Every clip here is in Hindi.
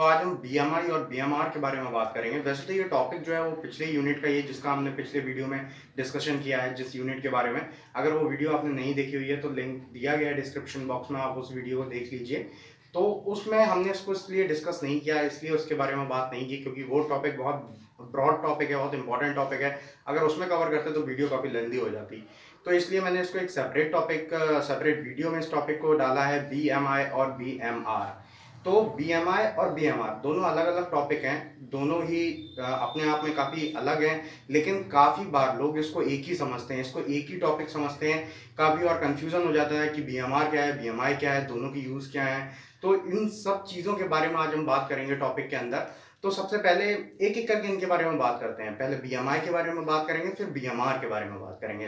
आज हम बीएमआई और बीएमआर के बारे में बात करेंगे। वैसे तो ये टॉपिक जो है वो पिछले यूनिट का ही है, जिसका हमने पिछले वीडियो में डिस्कशन किया है, जिस यूनिट के बारे में। अगर वो वीडियो आपने नहीं देखी हुई है तो लिंक दिया गया है डिस्क्रिप्शन बॉक्स में, आप उस वीडियो को देख लीजिए। तो उसमें हमने इसको इसलिए डिस्कस नहीं किया, इसलिए उसके बारे में बात नहीं की क्योंकि वो टॉपिक बहुत ब्रॉड टॉपिक है, बहुत इंपॉर्टेंट टॉपिक है। अगर उसमें कवर करते तो वीडियो काफ़ी लेंदी हो जाती। तो इसलिए मैंने इसको एक सेपरेट टॉपिक, सेपरेट वीडियो में इस टॉपिक को डाला है, बीएमआई और बीएमआर। तो बीएमआई और बीएमआर दोनों अलग अलग टॉपिक हैं, दोनों ही अपने आप में काफ़ी अलग हैं, लेकिन काफ़ी बार लोग इसको एक ही समझते हैं, इसको एक ही टॉपिक समझते हैं। काफ़ी और कंफ्यूजन हो जाता है कि बीएमआर क्या है, बीएमआई क्या है, दोनों की यूज़ क्या है। तो इन सब चीज़ों के बारे में आज हम बात करेंगे टॉपिक के अंदर। तो सबसे पहले एक एक करके इनके बारे में बात करते हैं। पहले बीएमआई के बारे में बात करेंगे, फिर बीएमआर के बारे में बात करेंगे।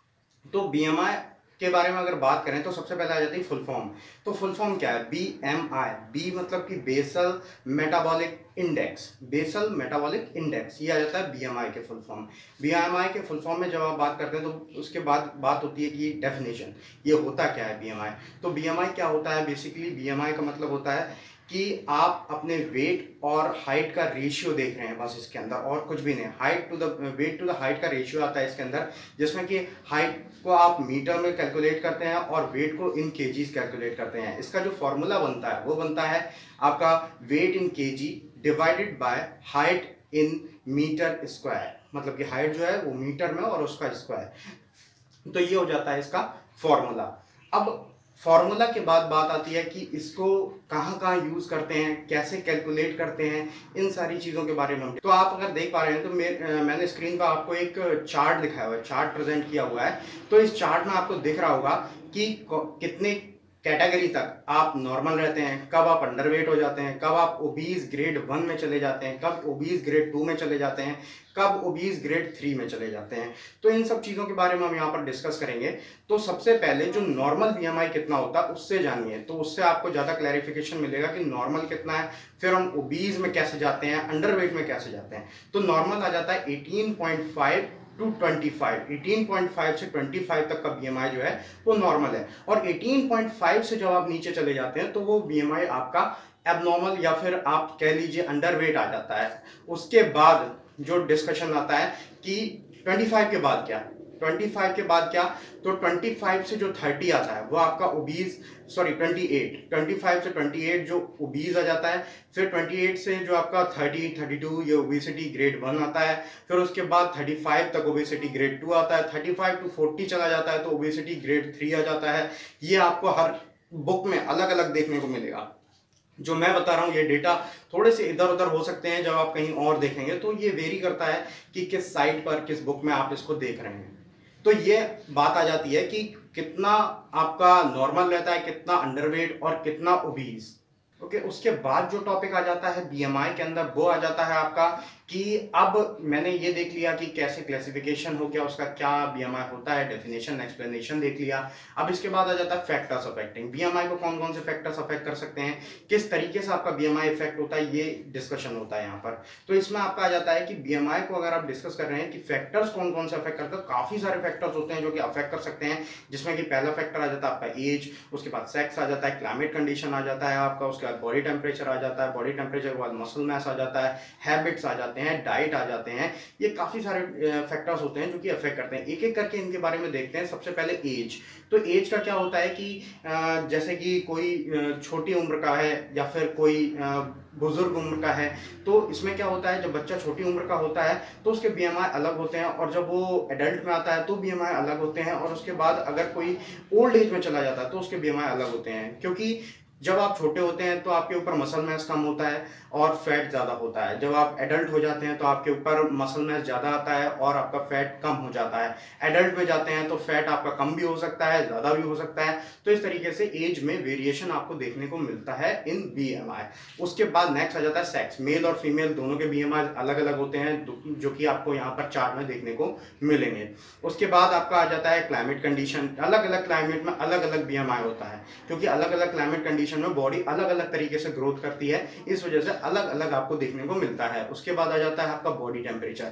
तो बीएमआई के बारे में अगर बात करें तो सबसे पहले आ जाती है फुल फॉर्म। तो फुल फॉर्म क्या है? बीएमआई, बी मतलब कि basal metabolic index, basal metabolic index, ये आ जाता है बीएमआई के फुल फॉर्म। बीएमआई के फुल फॉर्म में जब आप बात करते हैं तो उसके बाद बात होती है कि डेफिनेशन, ये होता क्या है बीएमआई। तो बीएमआई क्या होता है? बेसिकली बीएमआई का मतलब होता है कि आप अपने वेट और हाइट का रेशियो देख रहे हैं, बस इसके अंदर और कुछ भी नहीं। Height to the weight to the height का रेशियो आता है इसके अंदर, जिसमें कि हाइट को आप मीटर में कैलकुलेट करते हैं और वेट को इन केजीज कैलकुलेट करते हैं। इसका जो फॉर्मूला बनता है वो बनता है आपका weight in kg divided by height in metre square, मतलब कि हाइट जो है वो मीटर में और उसका स्क्वायर। तो ये हो जाता है इसका फॉर्मूला। अब फॉर्मूला के बाद बात आती है कि इसको कहाँ कहाँ यूज़ करते हैं, कैसे कैलकुलेट करते हैं, इन सारी चीज़ों के बारे में। तो आप अगर देख पा रहे हैं तो मैंने स्क्रीन पर आपको एक चार्ट दिखाया हुआ है, चार्ट प्रेजेंट किया हुआ है। तो इस चार्ट में आपको दिख रहा होगा कि कितने कैटेगरी तक आप नॉर्मल रहते हैं, कब आप अंडरवेट हो जाते हैं, कब आप ओबीज ग्रेड 1 में चले जाते हैं, कब ओबीज ग्रेड 2 में चले जाते हैं, कब ओबीज ग्रेड 3 में चले जाते हैं। तो इन सब चीज़ों के बारे में हम यहाँ पर डिस्कस करेंगे। तो सबसे पहले जो नॉर्मल बीएमआई कितना होता है उससे जानिए, तो उससे आपको ज़्यादा क्लैरिफिकेशन मिलेगा कि नॉर्मल कितना है, फिर हम ओबीज में कैसे जाते हैं, अंडरवेट में कैसे जाते हैं। तो नॉर्मल आ जाता है 18.5 टू 25, 18.5 से 25 तक का बीएमआई जो है वो नॉर्मल है। और 18.5 से जब आप नीचे चले जाते हैं तो वो बीएमआई आपका एबनॉर्मल या फिर आप कह लीजिए अंडरवेट आ जाता है। उसके बाद जो डिस्कशन आता है कि 25 के बाद क्या, 25 के बाद क्या, तो 25 से जो 30 आता है वो आपका ओबीज, सॉरी 25 से 28 जो ओबीज आ जाता है। फिर 28 से जो आपका 30, 32 ये ओबेसिटी ग्रेड 1 आता है। फिर उसके बाद 35 तक ओबेसिटी ग्रेड 2 आता है। 35 टू 40 चला जाता है तो ओबेसिटी ग्रेड 3 आ जाता है। ये आपको हर बुक में अलग अलग देखने को मिलेगा। जो मैं बता रहा हूँ ये डेटा थोड़े से इधर उधर हो सकते हैं जब आप कहीं और देखेंगे, तो ये वेरी करता है कि किस साइट पर, किस बुक में आप इसको देख रहे हैं। तो ये बात आ जाती है कि कितना आपका नॉर्मल रहता है, कितना अंडरवेट और कितना ओबीज। ओके, उसके बाद जो टॉपिक आ जाता है बीएमआई के अंदर वो आ जाता है आपका कि अब मैंने ये देख लिया कि कैसे क्लासिफिकेशन हो गया उसका, क्या बीएमआई होता है, डेफिनेशन एक्सप्लेनेशन देख लिया। अब इसके बाद आ जाता है फैक्टर्स अफेक्टिंग बीएमआई को, कौन कौन से फैक्टर्स अफेक्ट कर सकते हैं, किस तरीके से आपका बीएमआई इफेक्ट होता है, ये डिस्कशन होता है यहाँ पर। तो इसमें आपका आ जाता है कि बीएमआई को अगर आप डिस्कस कर रहे हैं कि फैक्टर्स कौन कौन से अफेक्ट करते हैं, काफी सारे फैक्टर्स होते हैं जो कि अफेक्ट कर सकते हैं, जिसमें कि पहला फैक्टर आ जाता है आपका एज, उसके बाद सेक्स आ जाता है, क्लाइमेट कंडीशन आ जाता है आपका, उसके बाद बॉडी टेम्परेचर आ जाता है, बॉडी टेम्परेचर के बाद मसल मैस आ जाता है, हैबिट्स आ जाते हैं, डाइट आ जाते हैं। ये काफी सारे फैक्टर्स होते हैं जो कि अफेक्ट करते हैं। एक एक करके इनके बारे में देखते हैं। सबसे पहले एज। तो एज का क्या होता है कि जैसे कि कोई छोटी उम्र का है या फिर कोई बुजुर्ग उम्र का है, तो इसमें क्या होता है, जब बच्चा छोटी उम्र का होता है तो उसके बीएमआई अलग होते हैं, और जब वो एडल्ट में आता है तो बीएमआई अलग होते हैं, और उसके बाद अगर कोई ओल्ड एज में चला जाता है तो उसके बीएमआई अलग होते हैं। क्योंकि जब आप छोटे होते हैं तो आपके ऊपर मसल मैस कम होता है और फैट ज़्यादा होता है। जब आप एडल्ट हो जाते हैं तो आपके ऊपर मसल मैस ज़्यादा आता है और आपका फैट कम हो जाता है। एडल्ट में जाते हैं तो फैट आपका कम भी हो सकता है, ज़्यादा भी हो सकता है। तो इस तरीके से एज में वेरिएशन आपको देखने को मिलता है इन बीएमआई। उसके बाद नेक्स्ट आ जाता है सेक्स। मेल और फीमेल दोनों के बीएमआई अलग अलग होते हैं, जो कि आपको यहाँ पर चार्ट में देखने को मिलेंगे। उसके बाद आपका आ जाता है क्लाइमेट कंडीशन। अलग अलग क्लाइमेट में अलग अलग बीएमआई होता है, क्योंकि अलग अलग क्लाइमेट कंडीशन में बॉडी अलग अलग तरीके से ग्रोथ करती है, इस वजह से अलग अलग आपको देखने को मिलता है। उसके बाद आ जाता है आपका बॉडी टेम्परेचर।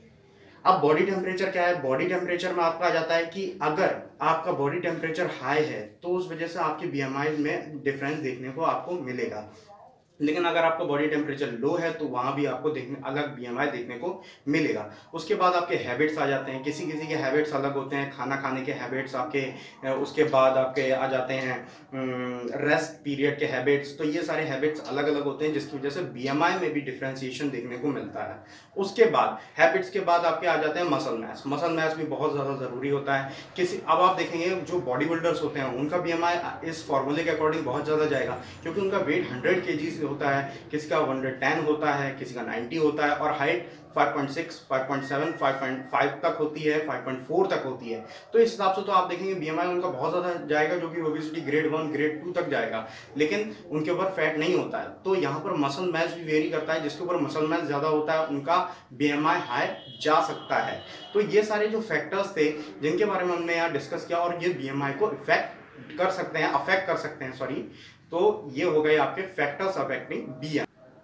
अब बॉडी टेम्परेचर क्या है? बॉडी टेम्परेचर में आपका आ जाता है कि अगर आपका बॉडी टेम्परेचर हाई है तो उस वजह से आपकी बीएमआई में डिफरेंस देखने को आपको मिलेगा। लेकिन अगर आपका बॉडी टेम्परेचर लो है तो वहाँ भी आपको देखने अलग बीएमआई देखने को मिलेगा। उसके बाद आपके हैबिट्स आ जाते हैं, किसी किसी के हैबिट्स अलग होते हैं, खाना खाने के हैबिट्स आपके, उसके बाद आपके आ जाते हैं रेस्ट पीरियड के हैबिट्स। तो ये सारे हैबिट्स अलग अलग होते हैं जिसकी वजह से बीएमआई में भी डिफ्रेंसिएशन देखने को मिलता है। उसके बाद हैबिट्स के बाद आपके आ जाते हैं मसल मास। मसल मास भी बहुत ज़्यादा ज़रूरी होता है। अब आप देखेंगे जो बॉडी बिल्डर्स होते हैं उनका बीएमआई इस फॉर्मूले के अकॉर्डिंग बहुत ज़्यादा जाएगा, क्योंकि उनका वेट 100 kg होता है, किसी का 110 होता है, किसी का 90 होता है, और हाइट 5.6, 5.7, 5.5 तक होती है, 5.4 तक होती है। तो इस हिसाब से तो आप देखेंगे बीएमआई उनका बहुत ज़्यादा जाएगा, जो कि ओबेसिटी ग्रेड 1 ग्रेड 2 तक जाएगा, लेकिन उनके ऊपर फैट नहीं होता है। तो यहाँ पर मसल मास भी वेरी करता है, जिसके ऊपर मसल मास ज़्यादा होता है उनका बीएमआई हाई जा सकता है। तो ये सारे जो फैक्टर्स थे जिनके बारे में हमने यहाँ डिस्कस किया और ये बीएमआई को अफेक्ट कर सकते हैं सॉरी। तो ये हो गए आपके फैक्टर्स अफेक्टिंग बीएमआई।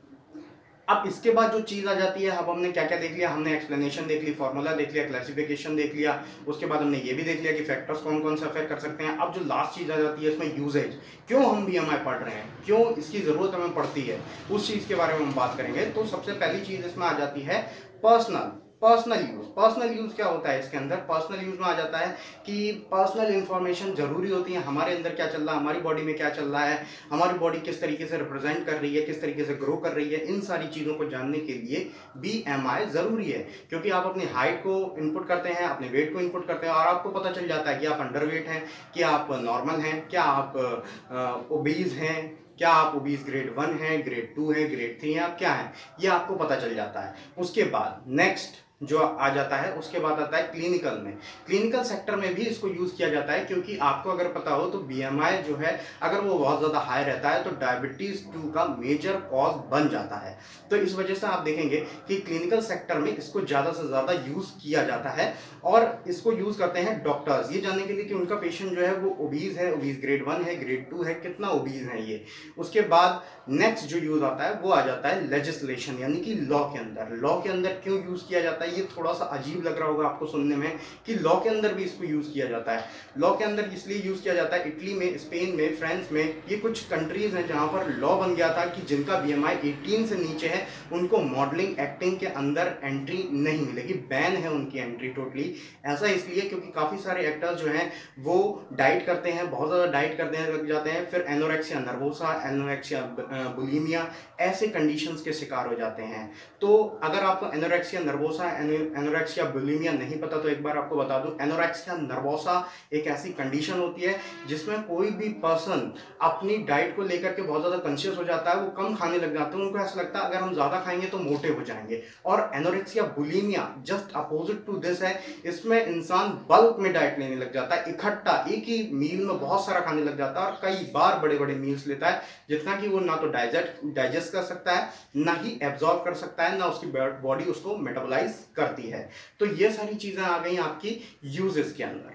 अब इसके बाद जो चीज़ आ जाती है, अब हमने क्या क्या देख लिया, हमने एक्सप्लेनेशन देख ली, फॉर्मूला देख लिया, क्लासिफिकेशन देख लिया, उसके बाद हमने ये भी देख लिया कि फैक्टर्स कौन कौन से अफेक्ट कर सकते हैं। अब जो लास्ट चीज़ आ जाती है इसमें यूजेज, क्यों हम बीएमआई पढ़ रहे हैं, क्यों इसकी ज़रूरत हमें पड़ती है, उस चीज़ के बारे में हम बात करेंगे। तो सबसे पहली चीज़ इसमें आ जाती है पर्सनल यूज। पर्सनल यूज क्या होता है इसके अंदर? पर्सनल यूज में आ जाता है कि पर्सनल इंफॉर्मेशन जरूरी होती है, हमारे अंदर क्या चल रहा है, हमारी बॉडी में क्या चल रहा है, हमारी बॉडी किस तरीके से रिप्रेजेंट कर रही है, किस तरीके से ग्रो कर रही है, इन सारी चीज़ों को जानने के लिए बीएमआई जरूरी है। क्योंकि आप अपनी हाइट को इनपुट करते हैं, अपने वेट को इनपुट करते हैं, और आपको पता चल जाता है कि आप अंडरवेट हैं, कि आप नॉर्मल हैं, क्या आप ओबीज हैं, क्या आप ओबीज ग्रेड 1 है, ग्रेड 2 है, ग्रेड 3 है, आप क्या हैं, ये आपको पता चल जाता है। उसके बाद नेक्स्ट जो आ जाता है, उसके बाद आता है क्लिनिकल में। क्लिनिकल सेक्टर में भी इसको यूज किया जाता है, क्योंकि आपको अगर पता हो तो बीएमआई जो है अगर वो बहुत ज़्यादा हाई रहता है तो डायबिटीज 2 का मेजर कॉज बन जाता है। तो इस वजह से आप देखेंगे कि क्लिनिकल सेक्टर में इसको ज़्यादा से ज़्यादा यूज किया जाता है, और इसको यूज करते हैं डॉक्टर्स ये जानने के लिए कि उनका पेशेंट जो है वो ओबीज है, ओबीज ग्रेड 1 है, ग्रेड 2 है, कितना ओबीज है ये। उसके बाद नेक्स्ट जो यूज आता है वो आ जाता है लेजिस्लेशन, यानी कि लॉ के अंदर। लॉ के अंदर क्यों यूज किया जाता है, ये थोड़ा सा अजीब लग रहा होगा आपको सुनने में कि लॉ के अंदर भी इसको यूज किया जाता है। लॉ के अंदर इसलिए यूज किया जाता है, इटली में, स्पेन में, फ्रांस में, ये कुछ कंट्रीज हैं जहां पर लॉ बन गया था कि जिनका बीएमआई 18 से नीचे है उनको मॉडलिंग एक्टिंग के अंदर एंट्री नहीं मिलेगी, बैन है उनकी एंट्री टोटली। ऐसा इसलिए क्योंकि काफी सारे एक्टर्स जो हैं वो डाइट करते हैं, बहुत ज्यादा डाइट करते लग जाते हैं, फिर एनोरेक्सिया नर्वोसा, एनोरेक्सिया बुलिमिया, ऐसे कंडीशंस के शिकार हो जाते हैं। तो अगर आपको एनोरेक्सिया नर्वोसा, एनोरेक्सिया बुलिमिया नहीं पता तो एक बार आपको बता दूं, एनोरेक्सिया नर्वोसा एक ऐसी कंडीशन होती है जिसमें कोई भी पर्सन अपनी डाइट को लेकर के बहुत ज़्यादा कॉन्शियस हो जाता है, वो कम खाने लग जाते हैं, उनको ऐसा लगता है अगर हम ज़्यादा खाएंगे तो मोटे हो जाएंगे। और anorexia bulimia just opposite to this है, इसमें इंसान बल्क में डाइट लेने लग जाता है, इकट्ठा एक ही मील में बहुत सारा खाने लग जाता है, और कई बार बड़े बड़े मील्स लेता है, जितना कि वो ना तो डाइजेस्ट कर सकता है, ना ही एब्जॉर्ब कर सकता है, ना उसकी बॉडी उसको मेटाबोलाइज करती है। तो ये सारी चीजें आ गई आपकी यूजेस के अंदर।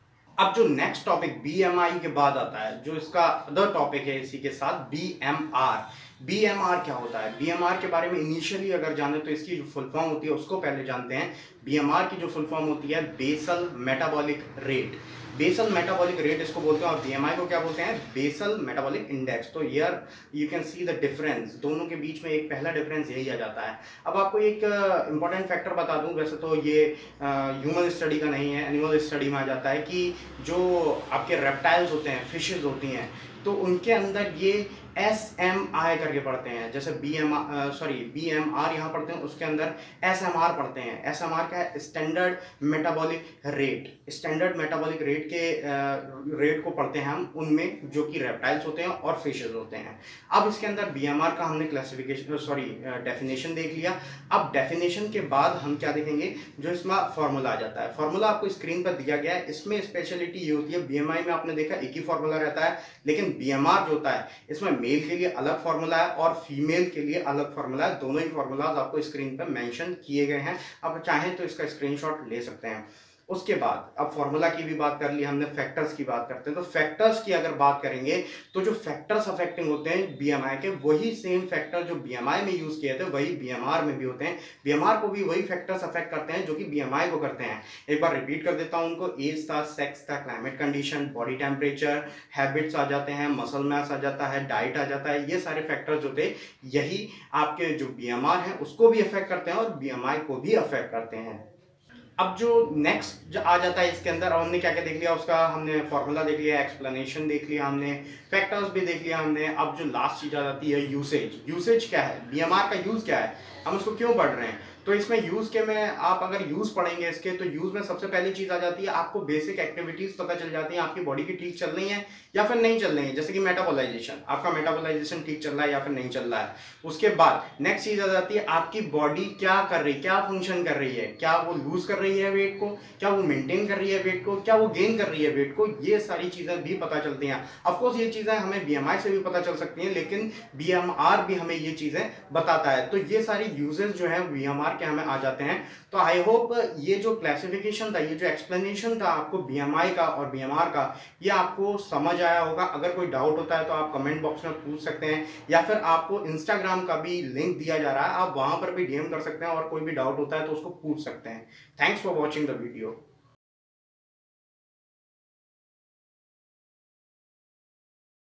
अब जो नेक्स्ट टॉपिक बीएमआई के बाद आता है, जो इसका अदर टॉपिक है इसी के साथ, बीएमआर। बीएमआर क्या होता है? बीएमआर के बारे में इनिशियली अगर जाने तो इसकी जो फुल फॉर्म होती है उसको पहले जानते हैं। बीएमआर की जो फुल फॉर्म होती है basal metabolic rate. Basal metabolic rate इसको बोलते हैं, और बीएमआई को क्या बोलते हैं? Basal metabolic index. तो here you can see the difference, दोनों के बीच में एक पहला डिफरेंस यही आ जाता है। अब आपको एक इंपॉर्टेंट फैक्टर बता दूं, वैसे तो ये ह्यूमन स्टडी का नहीं है, एनिमल स्टडी में आ जाता है कि जो आपके रेप्टाइल्स होते हैं, फिशेज होती हैं, तो उनके अंदर ये SMI करके पढ़ते हैं, जैसे BMR यहाँ पढ़ते हैं, उसके अंदर SMR पढ़ते हैं। SMR क्या है? Standard metabolic rate. Standard metabolic rate के रेट को पढ़ते हैं हम उनमें जो कि रेप्टाइल्स होते हैं और फिशेज होते हैं। अब इसके अंदर BMR का हमने डेफिनेशन देख लिया। अब डेफिनेशन के बाद हम क्या देखेंगे, जो इसमें फॉर्मूला आ जाता है। फॉर्मूला आपको स्क्रीन पर दिया गया है। इसमें स्पेशलिटी ये होती है, BMI में आपने देखा एक ही फॉर्मूला रहता है, लेकिन BMR जो होता है इसमें मेल के लिए अलग फॉर्मूला है और फीमेल के लिए अलग फॉर्मूला है। दोनों ही फॉर्मूलाज आपको स्क्रीन पर मेंशन किए गए हैं, आप चाहें तो इसका स्क्रीनशॉट ले सकते हैं। उसके बाद अब फॉर्मूला की भी बात कर ली हमने, फैक्टर्स की बात करते हैं। तो फैक्टर्स की अगर बात करेंगे तो जो फैक्टर्स अफेक्टिंग होते हैं बीएमआई के, वही सेम फैक्टर जो बीएमआई में यूज किए थे वही बीएमआर में भी होते हैं। बीएमआर को भी वही फैक्टर्स अफेक्ट करते हैं जो कि बीएमआई को करते हैं। एक बार रिपीट कर देता हूं उनको, एज था, सेक्स था, climate condition, body temperature, habits आ जाते हैं, मसल मास आ जाता है, डाइट आ जाता है। ये सारे फैक्टर्स जो थे यही आपके जो बीएमआर है उसको भी अफेक्ट करते हैं और बीएमआई को भी अफेक्ट करते हैं। अब जो नेक्स्ट जो आ जाता है इसके अंदर, हमने क्या क्या देख लिया, उसका हमने फॉर्मूला देख लिया, एक्सप्लेनेशन देख लिया हमने, फैक्टर्स भी देख लिया हमने। अब जो लास्ट चीज आ जाती है यूसेज। यूसेज क्या है, बीएमआर का यूज क्या है, हम उसको क्यों पढ़ रहे हैं। तो इसमें यूज के में आप अगर यूज पढ़ेंगे इसके, तो यूज में सबसे पहली चीज आ जाती है आपको बेसिक एक्टिविटीज पता चल जाती है आपकी बॉडी की ठीक चल रही है या फिर नहीं चल रही है। जैसे कि मेटाबॉलाइजेशन, आपका मेटाबॉलाइजेशन ठीक चल रहा है या फिर नहीं चल रहा है। उसके बाद नेक्स्ट चीज आ जाती है आपकी बॉडी क्या कर रही है, क्या फंक्शन कर रही है, क्या वो लूज कर रही है वेट को, क्या वो मेंटेन कर रही है वेट को, क्या वो गेन कर रही है वेट को। ये सारी चीजें भी पता चलती हैं। ऑफकोर्स ये चीजें हमें बीएमआई से भी पता चल सकती हैं, लेकिन बीएमआर भी हमें ये चीजें बताता है। तो ये सारी यूजेस जो है बीएमआर के हमें आ जाते हैं। तो आई होप ये जो क्लासिफिकेशन था, ये जो एक्सप्लेनेशन था आपको बीएमआई का और बीएमआर का, ये आपको समझ आया होगा। अगर कोई डाउट होता है तो आप कमेंट बॉक्स में पूछ सकते हैं, या फिर आपको इंस्टाग्राम का भी लिंक दिया जा रहा है, आप वहां पर भी डीएम कर सकते हैं और कोई भी डाउट होता है तो उसको पूछ सकते हैं। Thanks for watching the video.